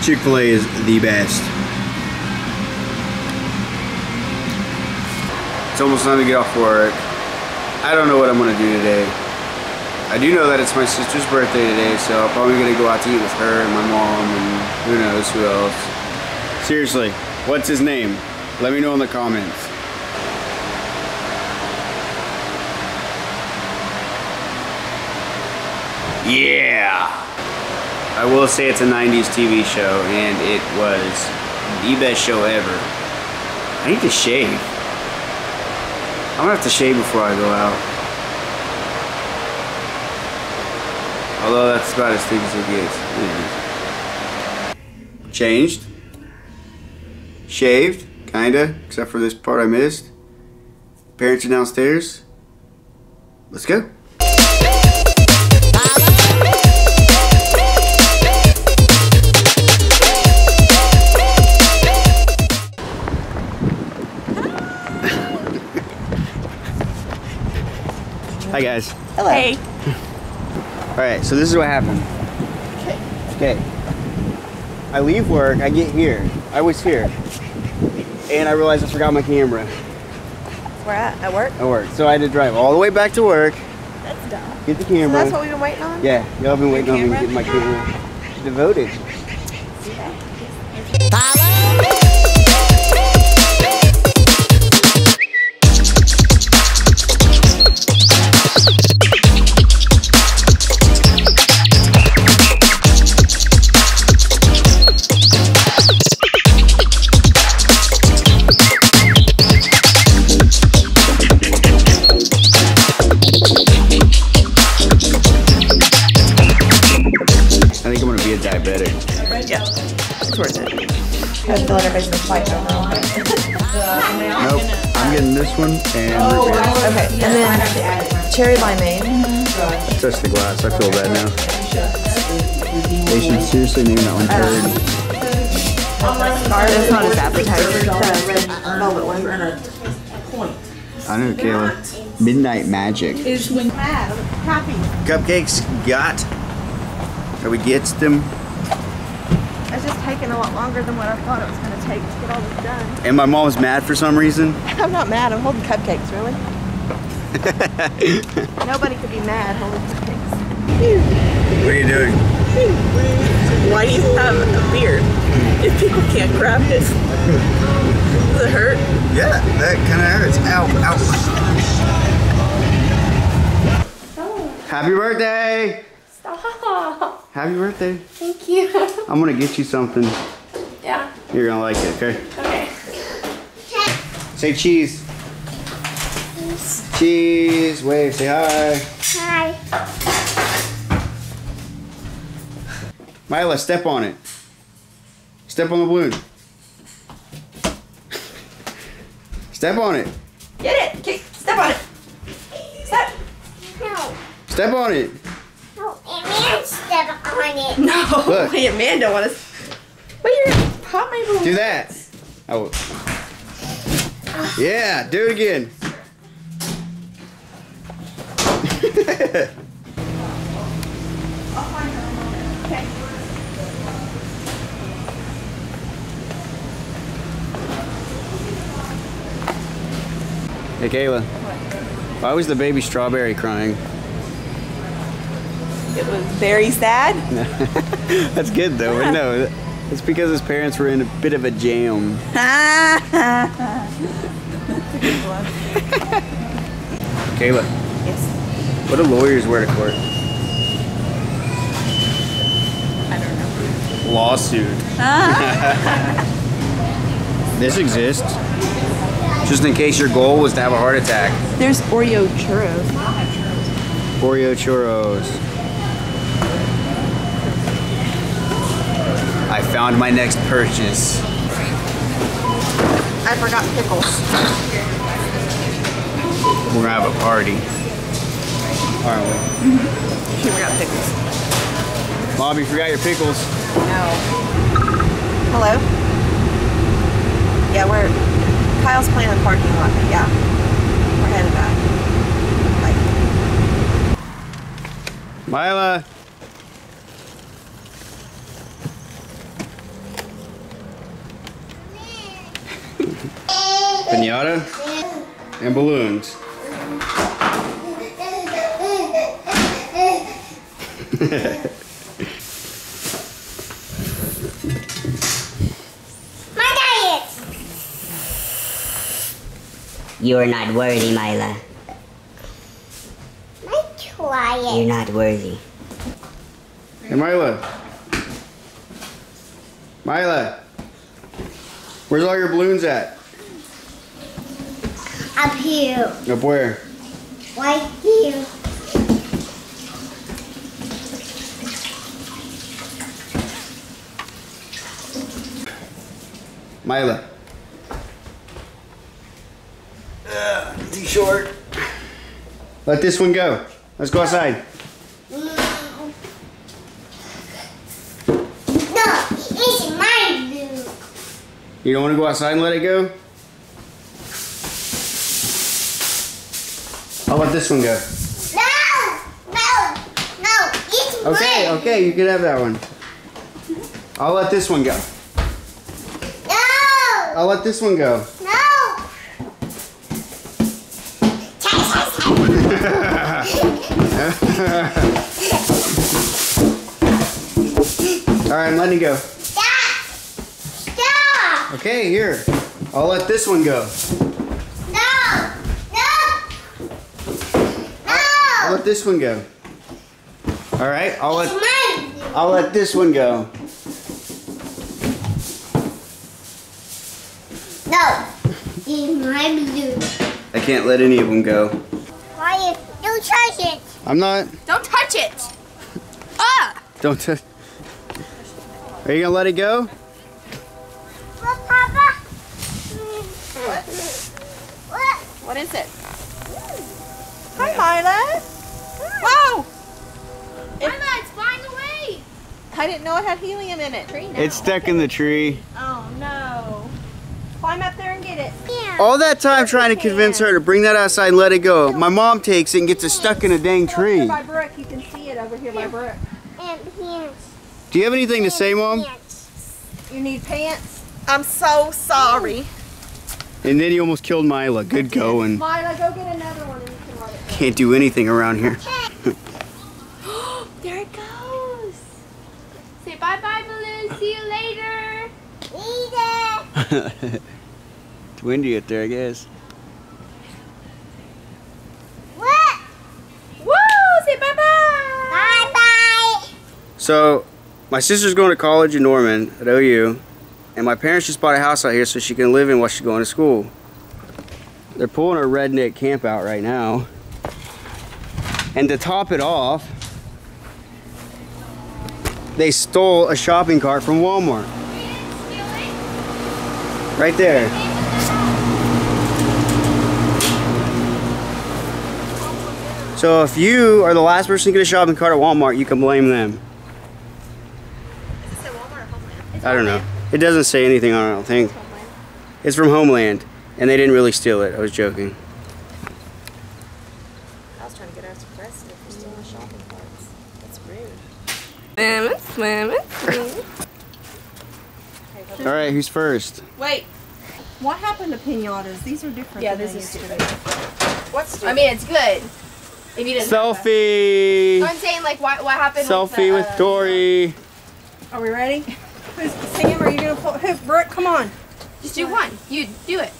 Chick-fil-A is the best. It's almost time to get off work. I don't know what I'm gonna do today. I do know that it's my sister's birthday today, so I'm probably gonna go out to eat with her and my mom and who knows who else. Seriously, what's his name? Let me know in the comments. Yeah! I will say it's a 90s TV show, and it was the best show ever. I need to shave. I'm gonna have to shave before I go out. Although that's about as thick as it gets. Changed. Shaved, kinda, except for this part I missed. Parents are downstairs. Let's go. Hi guys. Hello. Hey. Alright, so this is what happened. Okay. I leave work, I get here. I was here. And I realized I forgot my camera. Where at? At work? At work. So I had to drive all the way back to work. That's dumb. Get the camera. So that's what we've been waiting on? Yeah, y'all have been waiting on me to get my camera. Devoted. Yeah, it's worth it. I feel like everybody's gonna fight over. Nope, I'm getting this one and root beer. Okay, and then cherry limeade. Touch the glass, I feel bad now. They should seriously name that one Turd. That's not as appetizing. I know, Kayla. Midnight Magic. Is when happy. Cupcakes got. Or we gets them. It's just taking a lot longer than what I thought it was going to take to get all this done. And my mom's mad for some reason. I'm not mad. I'm holding cupcakes, really. Nobody could be mad holding cupcakes. What are you doing? Why do you have a beard if people can't grab this? Does it hurt? Yeah, that kind of hurts. Ow, ow. Happy birthday! Stop. Happy birthday. Thank you. I'm gonna get you something. Yeah. You're gonna like it, okay? Okay. Say cheese. Cheese. Wave, say hi. Hi. Mila, step on it. Step on the balloon. Step on it. Get it. Okay, step on it. Step. No. Step on it. No, and man step on it. No. Look. Wait, man don't want to. But you're gonna pop my balloon. Do that. Oh. Yeah, do it again. Okay. Hey Kayla. What? Why was the baby strawberry crying? It was very sad. That's good though, but no. It's because his parents were in a bit of a jam. Kayla. Yes. What do lawyers wear to court? I don't know. Lawsuit. This exists. Just in case your goal was to have a heart attack. There's Oreo churros. Oreo churros. I found my next purchase. I forgot pickles. We're gonna have a party. Aren't we? She forgot pickles. Mom, you forgot your pickles. No. Hello? Yeah, Kyle's playing in the parking lot, but yeah. We're headed back. Bye. Mila. Piñata and balloons. You are not worthy, Mila. Try it. You're not worthy. Hey, Mila. Mila. Where's all your balloons at? Up here. Up where? Right here. Mila. Too short. Let this one go. Let's go outside. No, it's my blue. You don't want to go outside and let it go? I'll let this one go. No, it's Okay, mine. okay, you can have that one. I'll let this one go. No, I'll let this one go. no. Alright, I'm letting it go. Stop. Okay, here. I'll let this one go. No. I'll let this one go. Alright, I'll It's mine. I'll let this one go. No, it's my blue. I can't let any of them go. Why? Don't touch it. I'm not. Don't touch it! Ah! Don't touch. Are you gonna let it go? What, Papa? What? What is it? Hi, Mila. Whoa! Mila, it's flying away! I didn't know it had helium in it. It's stuck in the tree. Oh, no. Climb up there and get it. Yeah. All that time trying to convince her to bring that outside and let it go. My mom takes it and gets it stuck in a dang Over tree. here by Brooke. You can see it over here by Brooke. And pants. Do you have anything to say, Mom? Pants. You need pants? I'm so sorry. And then you almost killed Mila. Good going. Mila, go get another one and you can let it go. Can't do anything around here. There it goes. Say bye-bye, balloon. See you later. Eat it. It's windy up there, I guess. What? Woo! Say bye-bye. Bye-bye. So, my sister's going to college in Norman at OU, and my parents just bought a house out here so she can live in while she's going to school. They're pulling a redneck camp out right now. And to top it off, they stole a shopping cart from Walmart. Right there. So if you are the last person to get a shopping cart at Walmart, you can blame them. I don't know. It doesn't say anything on it, I don't think. It's from Homeland, and they didn't really steal it. I was joking. I was trying to get us arrested for stealing shopping carts. That's rude. Swimming. All right, who's first? Wait. What happened to piñatas? These are different. Yeah, than this they is used to stupid. What's stupid? I mean, it's good. If you didn't have that. Selfie! I'm saying, like, what happened Selfie with with Dory. Are we ready? Who's Sam? Are you gonna pull? Who? Brooke, come on. Just do one. You do it.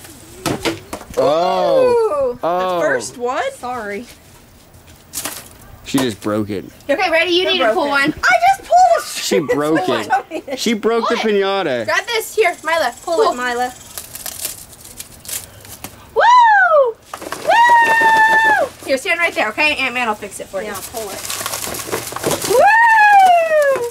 Oh. Oh. The first one. Sorry. She just broke it. Okay, ready? You need to pull one. I just pulled. She broke it. She broke the piñata. Grab this. Here, Mila. Pull it. Mila. Woo! Woo! Here, stand right there, okay? Aunt Man will fix it for you. Yeah, pull it. Woo!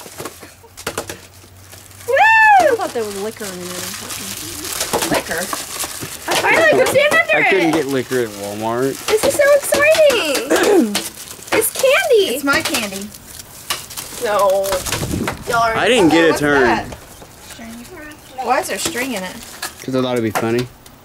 I Woo! thought there was liquor in there. Liquor. Finally, go stand under I couldn't it. get liquor at Walmart. This is so exciting. It's candy. It's my candy. No. Y'all are. I didn't get a What's turn. that? Why is there string in it? Because I thought it'd be funny.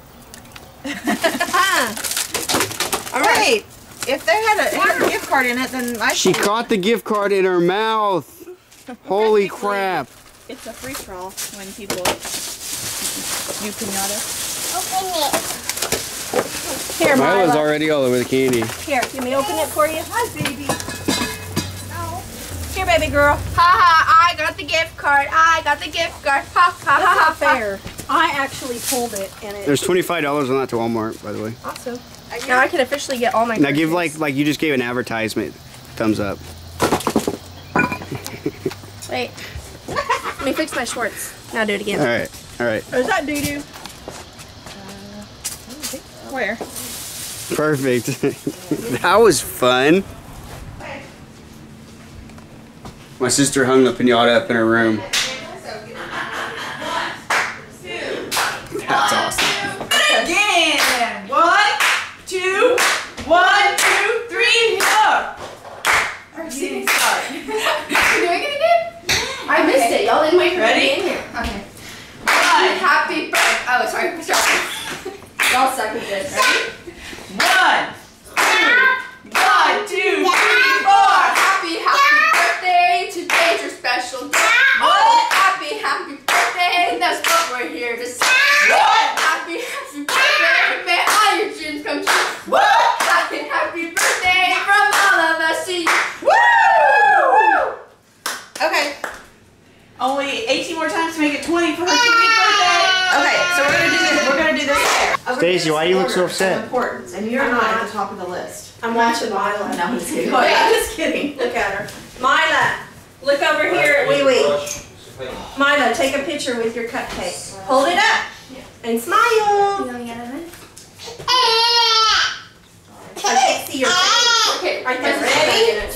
All right. If they had a gift card in it, then I She should. caught the gift card in her mouth. Holy crap. It's a free for all when people do piñata. Open it. Here, Mila's Mila. already all over the candy. Here, let me open it for you. Hi, baby. No. Here, baby girl. Ha, I got the gift card. I got the gift card. Ha, ha, That's ha, not ha. fair. I actually pulled it and it. There's $25 on that to Walmart, by the way. Awesome. Now I can officially get all my Now give groceries. like you just gave an advertisement. Thumbs up. Wait. Let me fix my shorts. Now do it again. All right. All right. Oh, is that doo-doo? Where? Perfect. That was fun. My sister hung the piñata up in her room. That's awesome. Again. 1, 2, 1, 2, 3, 4. Our seating start. You doing it again? I missed it. Y'all didn't wait for me to Ready? be in here. Okay. 1, Happy birthday. Oh, sorry. Y'all suck at this. Ready? 1, 2, 3, 4. Happy birthday. Today's your special day. What? Happy birthday. That's what we're here to say. What? Happy birthday. May all your dreams come true. What? Happy birthday from all of us to you. Woo! Okay. Only 18 more times to make it 20 for her 20th birthday. Okay, so we're gonna do this. We're gonna do this here. Stacey, why you look so upset? Importance, and you're not at the top of the list. I'm watching Mila. No, I'm just kidding. Oh, yeah, I'm just kidding. Look at her. Mila, look over here. Wee wee. Mila, take a picture with your cupcake. Hold it up and smile. You want to get it in? I can't see your face. Okay, Right there. Ready?